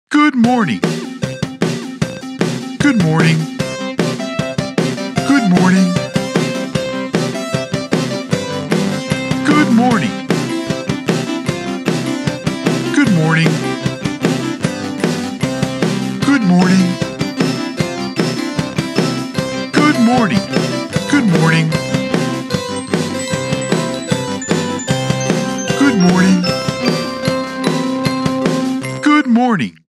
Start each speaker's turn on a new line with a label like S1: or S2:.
S1: Good morning. Good morning. Good morning. Good morning. Good morning. Good morning. Good morning. Good morning. Good morning. Good morning.